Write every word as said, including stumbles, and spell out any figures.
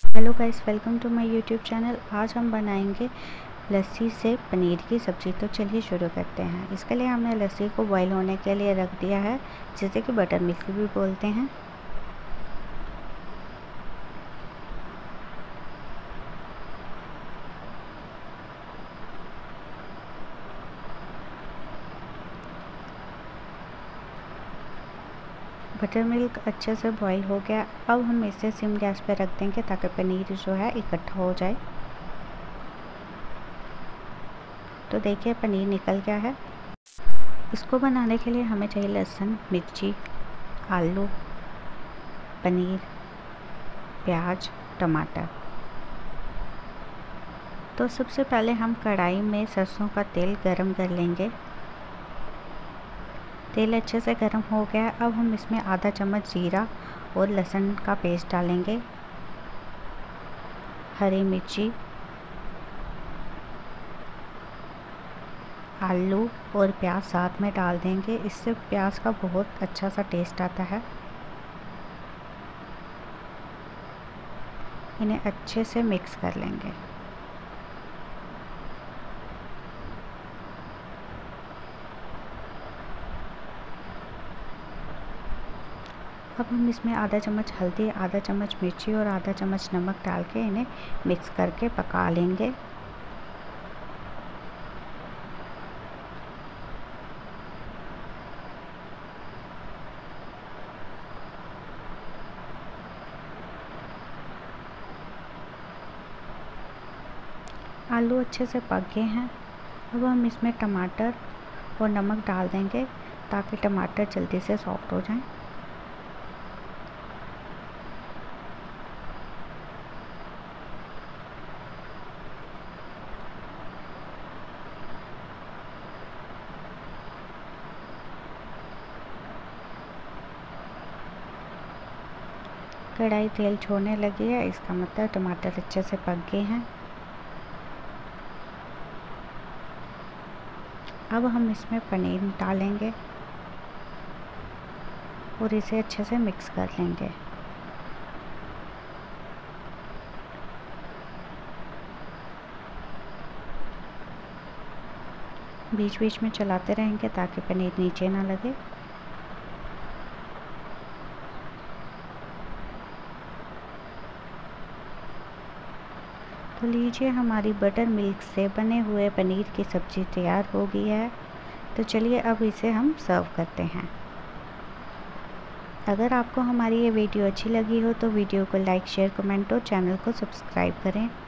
Hello guys, welcome to my YouTube channel. आज हम बनाएंगे लस्सी से पनीर की सब्ज़ी। तो चलिए शुरू करते हैं। इसके लिए हमने लस्सी को बॉईल होने के लिए रख दिया है, जिसे कि बटर मिल्क भी बोलते हैं। बटर मिल्क अच्छे से बॉईल हो गया। अब हम इसे सिम गैस पे रख देंगे ताकि पनीर जो है इकट्ठा हो जाए। तो देखिए पनीर निकल गया है। इसको बनाने के लिए हमें चाहिए लहसुन, मिर्ची, आलू, पनीर, प्याज, टमाटर। तो सबसे पहले हम कढ़ाई में सरसों का तेल गरम कर लेंगे। तेल अच्छे से गर्म हो गया। अब हम इसमें आधा चम्मच जीरा और लहसुन का पेस्ट डालेंगे, हरी मिर्ची, आलू और प्याज साथ में डाल देंगे। इससे प्याज का बहुत अच्छा सा टेस्ट आता है। इन्हें अच्छे से मिक्स कर लेंगे। अब हम इसमें आधा चम्मच हल्दी, आधा चम्मच मिर्ची और आधा चम्मच नमक डाल के इन्हें मिक्स करके पका लेंगे। आलू अच्छे से पक गए हैं। अब हम इसमें टमाटर और नमक डाल देंगे ताकि टमाटर जल्दी से सॉफ्ट हो जाएं। कढ़ाई तेल छोड़ने लगी है, इसका मतलब टमाटर अच्छे से पक गए हैं। अब हम इसमें पनीर डालेंगे और इसे अच्छे से मिक्स कर लेंगे। बीच बीच में चलाते रहेंगे ताकि पनीर नीचे ना लगे। तो लीजिए हमारी बटर मिल्क से बने हुए पनीर की सब्ज़ी तैयार हो गई है। तो चलिए अब इसे हम सर्व करते हैं। अगर आपको हमारी ये वीडियो अच्छी लगी हो तो वीडियो को लाइक, शेयर, कमेंट और चैनल को सब्सक्राइब करें।